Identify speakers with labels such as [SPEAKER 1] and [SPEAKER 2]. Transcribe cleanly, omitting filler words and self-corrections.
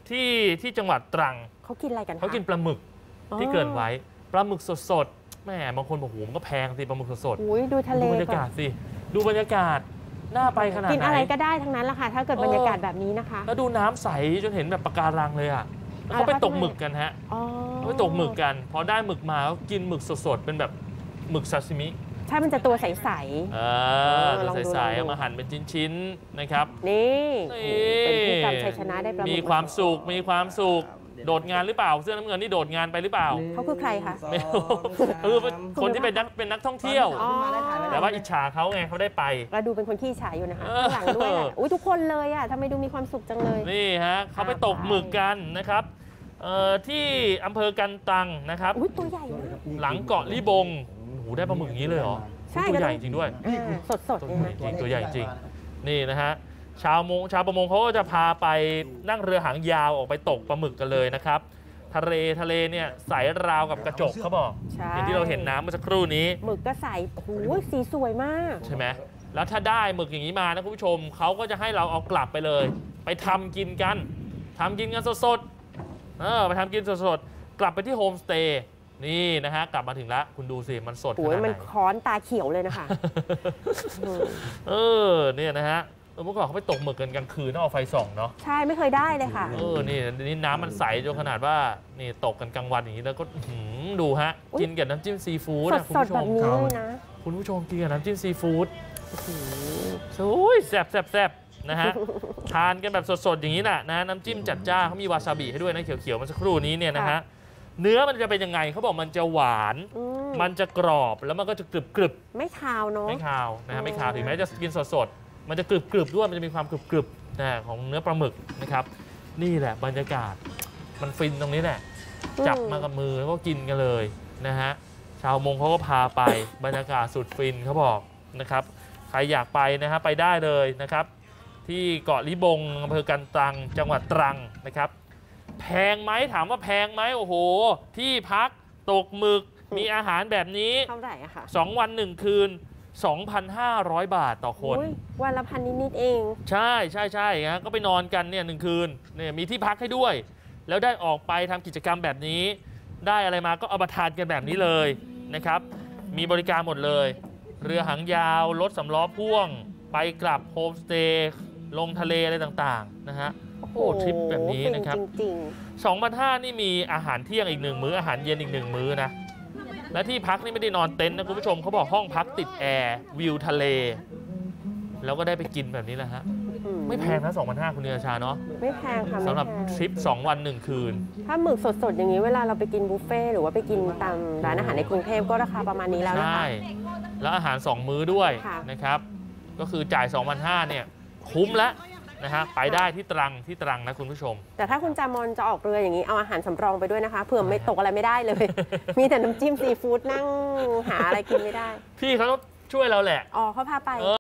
[SPEAKER 1] ที่จังหวัดตรัง
[SPEAKER 2] เขากินอะไรกันคะ
[SPEAKER 1] เขากินปลาหมึกที่เกริ่นไว้ปลาหมึกสดๆแม่บางคนบอกโหมันก็แพงสิปลาหมึกสด
[SPEAKER 2] ๆดูทะเล
[SPEAKER 1] ดูบรรยากาศสิดูบรรยากาศน่าไปขนาดไหน
[SPEAKER 2] กินอะไรก็ได้ทั้งนั้นแหละค่ะถ้าเกิดบรรยากาศแบบนี้นะคะ
[SPEAKER 1] แล้วดูน้ำใสจนเห็นแบบปะการังเลยอ่ะเขาไปตกหมึกกันฮะเขาไปตกหมึกกันพอได้หมึกมาก็กินหมึกสดๆเป็นแบบหมึกซาซิมิ
[SPEAKER 2] ใช่มันจะตัวใส
[SPEAKER 1] ๆตัวใสๆเอามาหั่นเป็นชิ้นๆนะครับ
[SPEAKER 2] นี่เป็นที่กำชัยชนะได้ปลาหมึก
[SPEAKER 1] มีความสุขโดดงานหรือเปล่าเสื้อน้ำเงินนี่โดดงานไปหรือเปล่า
[SPEAKER 2] เขาคือใครคะ
[SPEAKER 1] ไม่รู้คนที่เป็นนักท่องเที่ยวแต่ว่าอิจฉาเขาไงเขาได้ไป
[SPEAKER 2] เราดูเป็นคนขี้อิจฉาอยู่นะคะข้างหลังด้วยอุ้ยทุกคนเลยอ่ะทำไมดูมีความสุขจังเลย
[SPEAKER 1] นี่ฮะเขาไปตกหมึกกันนะครับที่อำเภอกันตังนะครับ
[SPEAKER 2] ตัวใหญ่
[SPEAKER 1] หลังเกาะลิบงโอ้โหได้ปลาหมึกอย่างนี้เลยเหรอตัวใหญ่จริงด้วย
[SPEAKER 2] สด
[SPEAKER 1] ตัวใหญ่จริงนี่นะฮะชาวประมงเขาก็จะพาไปนั่งเรือหางยาวออกไปตกปลาหมึกกันเลยนะครับทะเลเนี่ยใสราวกับกระจกเขาบอกอย่างที่เราเห็นน้ำเมื่อสักครู่นี้
[SPEAKER 2] หมึกก็ใสโอ้โหสีสวยมาก
[SPEAKER 1] ใช่ไหมแล้วถ้าได้หมึกอย่างนี้มานะคุณผู้ชมเขาก็จะให้เราเอากลับไปเลยไปทำกินกันสดไปทำกินสดๆกลับไปที่โฮมสเตย์นี่นะฮะกลับมาถึงแล้วคุณดูสิมันสดขนาดไหน
[SPEAKER 2] มันค้อนตาเขียวเลยนะคะ
[SPEAKER 1] เนี่ยนะฮะเมื่อก่อนเขาไปตกหมึกกันกลางคืนต้องเอาไฟส่องเนาะ
[SPEAKER 2] ใช่ไม่เคยได้เลยค่ะ
[SPEAKER 1] นี่น้ำมันใสจนขนาดว่านี่ตกกันกลางวันอย่างนี้แล้วก็ดูฮะกินกับน้ำจิ้มซีฟู้ดนะคุณผู้ชมคุณผู้ชมกินกับน้ำจิ้มซีฟู้ดโอ้ยแซ่บนะฮะทานกันแบบสดๆอย่างนี้นะน้ำจิ้มจัดจ้านเขามีวาซาบิให้ด้วยนะเขียวๆมันสักครู่นี้เนี่ยนะฮะเนื้อมันจะเป็นยังไงเขาบอกมันจะหวานมันจะกรอบแล้วมันก็จะกรึบ
[SPEAKER 2] ไม่คาวเนาะ
[SPEAKER 1] ไม่คาวนะฮะไม่คาวถึงแม้จะกินสดมันจะกรึบด้วยมันจะมีความกรึบนะของเนื้อปลาหมึกนะครับนี่แหละบรรยากาศมันฟินตรงนี้แหละจับมากับมือแล้วก็กินกันเลยนะฮะชาวมงเขาก็พาไปบรรยากาศสุดฟินเขาบอกนะครับใครอยากไปนะฮะไปได้เลยนะครับที่เกาะลิบงอำเภอกันตังจังหวัดตรังนะครับแพงไหมถามว่าแพงไหมโอ้โหที่พักตกหมึกมีอาหารแบบนี้
[SPEAKER 2] เท่าไหร่อะคะ
[SPEAKER 1] 2 วัน 1 คืน 2,500 บาทต่อคน
[SPEAKER 2] วันละ1,000 นิดเอง
[SPEAKER 1] ใช่ฮะก็ไปนอนกันเนี่ย1 คืนเนี่ยมีที่พักให้ด้วยแล้วได้ออกไปทำกิจกรรมแบบนี้ได้อะไรมาก็เอามาทานกันแบบนี้เลยนะครับมีบริการหมดเลยเรือหางยาวรถสำล้อพ่วงไปกลับโฮมสเตย์ลงทะเลอะไรต่างๆนะฮะโอ้ทริปแบบนี้นะครับ 2,500 นี่มีอาหารเที่ยงอีก1 มื้ออาหารเย็นอีก1 มื้อนะและที่พักนี่ไม่ได้นอนเต็นท์นะคุณผู้ชมเขาบอกห้องพักติดแอร์วิวทะเลแล้วก็ได้ไปกินแบบนี้แหละฮะไม่แพงนะ 2,500 คุณเนียชาเนาะ
[SPEAKER 2] ไม่แพงค่ะ
[SPEAKER 1] สำหรับทริป2 วัน 1 คืน
[SPEAKER 2] ถ้าหมึกสดๆอย่างนี้เวลาเราไปกินบุฟเฟ่หรือว่าไปกินตามร้านอาหารในกรุงเทพก็ราคาประมาณนี้แล้วนะคะ
[SPEAKER 1] ใช่แล้วอาหาร2 มื้อด้วยนะครับก็คือจ่าย 2,500 เนี่ยคุ้มแล้วนะฮะไปได้ที่ตรังนะคุณผู้ชม
[SPEAKER 2] แต่ถ้าคุณจามอนจะออกเรืออย่างนี้เอาอาหารสำรองไปด้วยนะคะเผื่อไม่ตกอะไรไม่ได้เลยมีแต่น้ำจิ้มซีฟู้ดนั่งหาอะไรกินไม่ได้
[SPEAKER 1] พี่เขาต้องช่วยเราแหละ
[SPEAKER 2] เขาพาไป